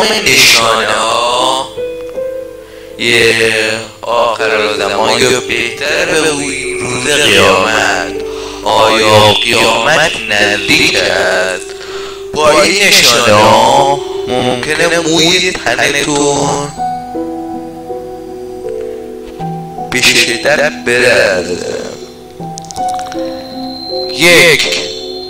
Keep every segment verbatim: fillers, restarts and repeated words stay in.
نشانه ها یه آخر زمان یا بهتر بگوییم روز قیامت، آیا قیامت نزدیک است؟ با این نشانه ها ممکنه موی تنتون به شدت برده. یک،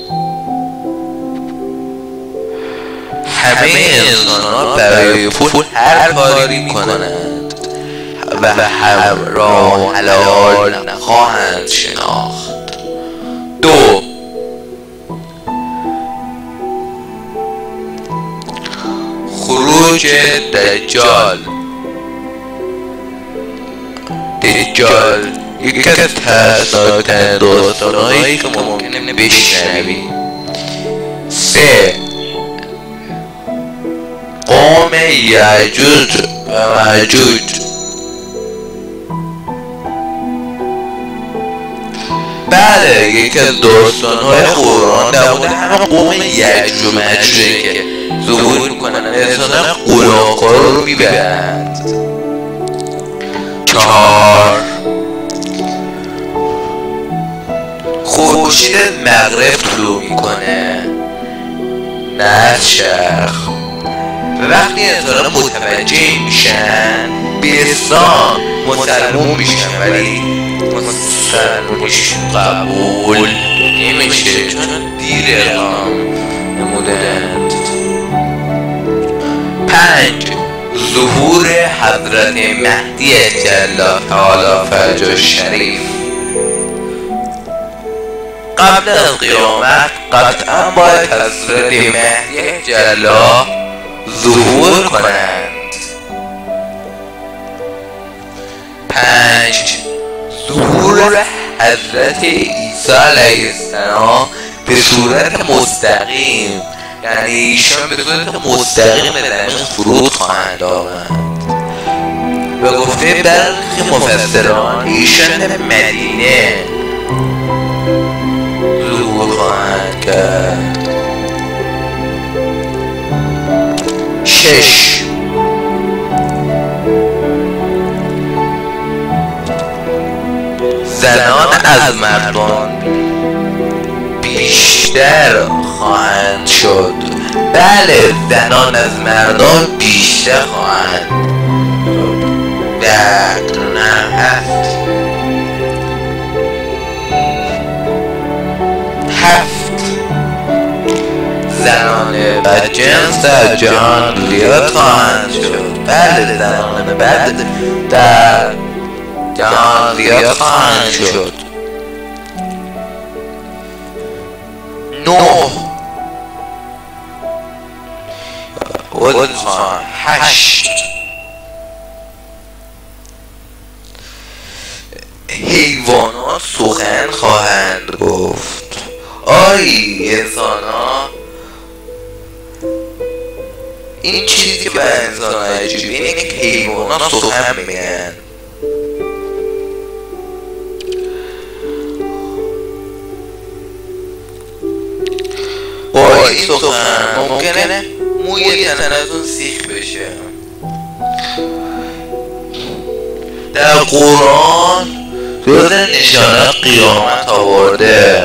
همه انسان ها برای پول هر کاری می کنند و همراه و حلال نخواهند شناخت. دو، خروج دجال. دجال یکی از ترسناکترین داستانهایی که ممکنه بشنویم. سه، قوم یعجوج و معجوج. بله، یکی از داستانهای قرآن در مورد همه قوم یعجوج و معجوجه که ظهور میکنن انسان‌های گناهکار رو میبرند. چهار، خورشید مغرب طلوع میکنه نه از شرق. وقتی انسان متوجه میشن به اسلام مسلمون میشن، ولی مسلمونش قبول نمیشه چون دیر اقدام نمودند. پنج، ظهور حضرت مهدی جل تعالی فرجه شریف. قبل از قیامت قطعا باید حضرت مهدی جل ظهور کنند. پنج، ظهور حضرت عیسی علیه السلام به صورت مستقیم، یعنی ایشان به صورت مستقیم به زمین فرود خواهند آمد. به گفته برخی مفسران ایشان به مدینه ظهور خواهند کرد. شش، زنان از مردان بیشتر خواهند شد. بله، زنان از مردان بیشتر خواهند در نه هفت. هفت، زنان بدجنس در جهان زیاد خواهند شد. بله، زنان بد در جهان زیاد خواهند شد. نه، هشت، حیوانات سخن خواهند گفت. آری انسان ها، این چیزی که برای انسان ها عجیبه اینه که حیوانات سخن میگن. با این سخن ممکنه موی تنتون سیخ بشه. در قرآن جز نشانه قیامت آورده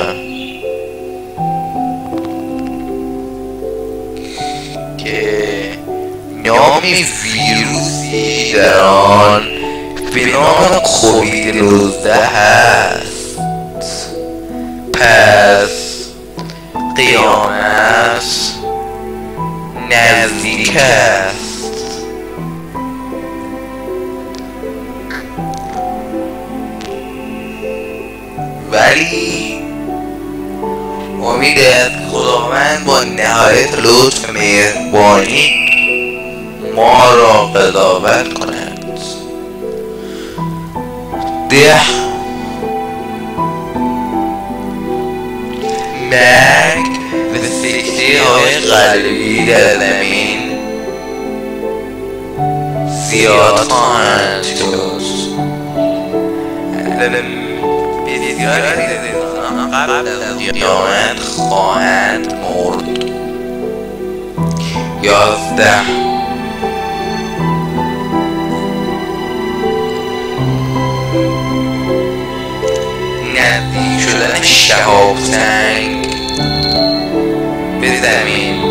که نامی ویروسی در آن به نام کووید نوزده هست. پس قیامت نزدیک است. ولی امید است که خداوند با نهایت لطف و مهربانی ما را قضاوت کند. ده، مرگ و سکته های قلبی در زمین زیاد خواهند شد. بسیاری از انسان‌ها قبل از قیامت خواهند مرد. یازده، شهاب سنگ به زمین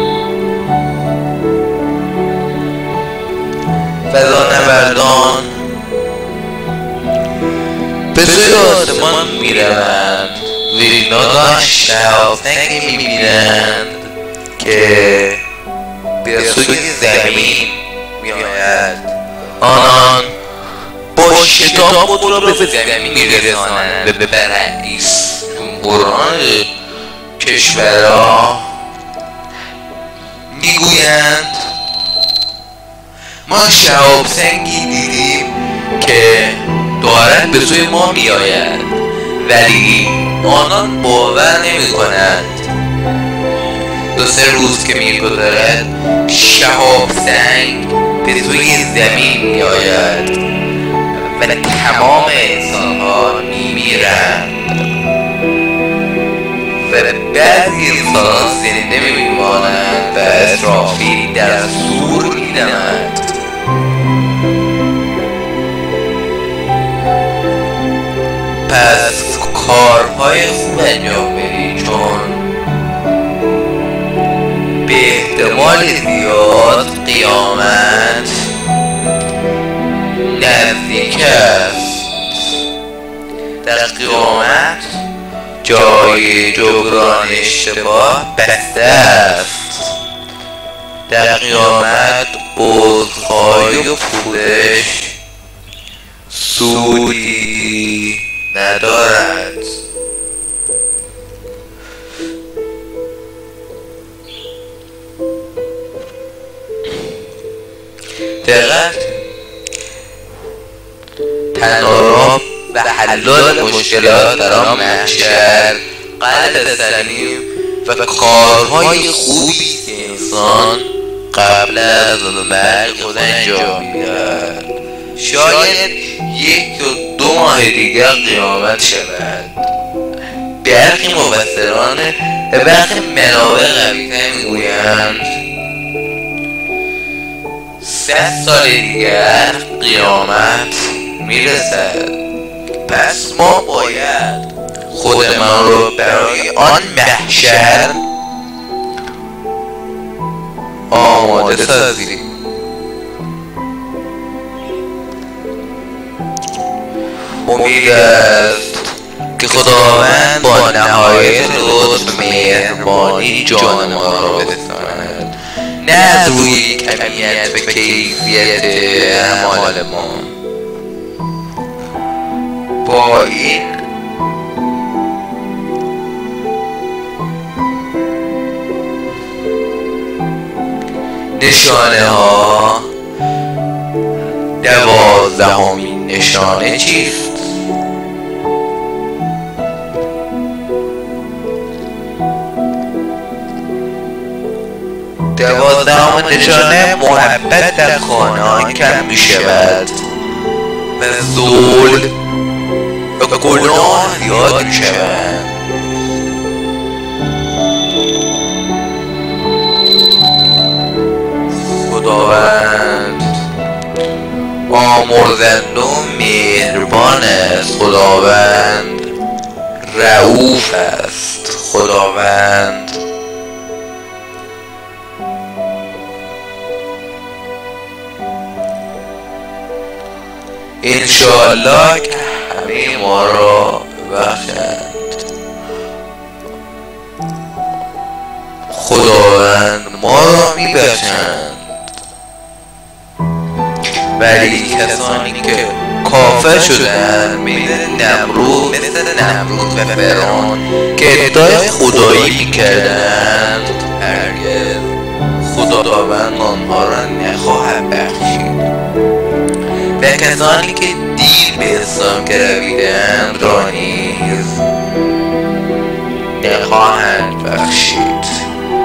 فضانوردان به سوی آسمان میروند، ولی ناگهان شهاب سنگی میبینند که به سوی زمین میآید. آنان با شتاب خود را به زمین میرسانند و به رئیس جمهوران کشورها میگویند ما شهاب سنگی دیدیم که دارد به سوی ما میآید، ولی آنان باور نمی کنند. دو سه روز که میگذرد شهاب سنگ به سوی زمین میآید و تمام انسانها میمیرند و بعضی انسانها زنده میمانند و اسرافیل در سور میدمد. پس کارهای خوب انجام بدید، چون به احتمال زیاد قیامت نزدیک است. در قیامت جای جبران اشتباه بسته است. در قیامت عذرخواهی و پوزش سودی ندارد. دقت تنها و حلال مشکلات در آن محشر قلب سلیم و کارهای خوبی که انسان قبل از مرگ خود انجام میدهد. شاید یک و دو ماه دیگر قیامت شود. برخی مفسران و برخی منابع قوی‌تر میگویند سه سال دیگر قیامت میرسد. پس ما باید خودمان رو برای آن محشر آماده سازیم. امید است که خداوند با نهایت لطف مهربانی جان ما را بستاند، نه از روی کمیت و کیفیت اعمال ما. با این نشانه ها دوازدهمین نشانه چیست؟ دوازدهمین نشانه محبت در خانه کم می شود و ظلم و گناه زیاد می شود. خداوند آمرزنده و مهربان است. خداوند رئوف است. خداوند انشاءالله که همه ما را بخشند. خداوند ما را میبخشند، ولی کسانی که کافر شدند مثل نمرود مثل نمرود و فرعون که ادعای خدایی میکردند، هرگز خداوند آنها را نخواهد بخشید. و کسانی که دیر به اسلام گرویدند را نیز نخواهند بخشید.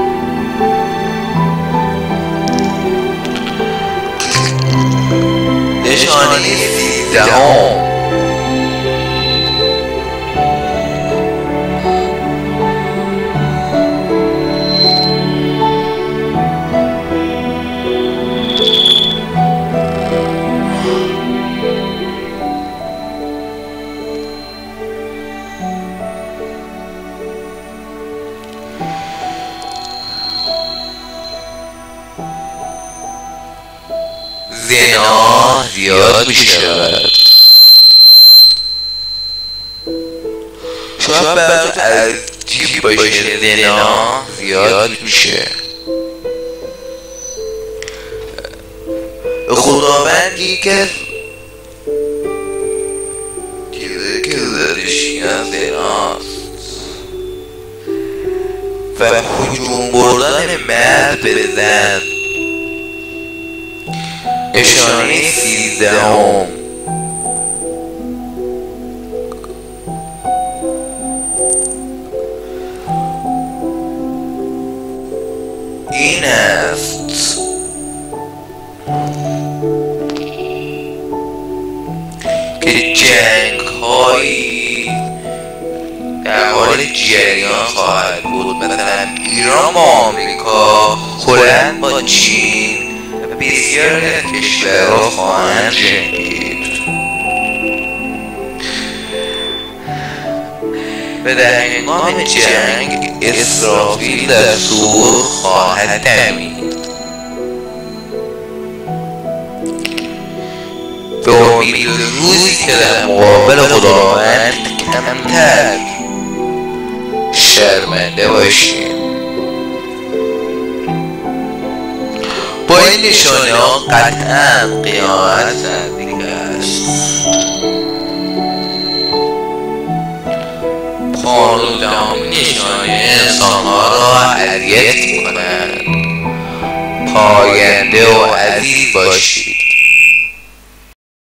نشانه سیزدهم زیاد میشود. شاید براتون عجیب باشه زنا زیاد میشه. خداوندی که دیده که زدشی از زناست و هجوم بردن مرد به زن. نشانه سیزدهم این است که جنگ هایی در حال جریان خواهد بود، مثلا ایران با آمریکا، هلند با چین و بسیاری از کشورها خواهند جنگید و در هنگام جنگ اسرافیل در صور خواهد دمید. به امید روزی که در مقابل خداوند کمتر شرمنده باشیم. با این نشانه ها قطعا قیامت نزدیک است. پانزدهم نشانه انسان ها را اذیت می‌کند. پاینده و عزیز باشید.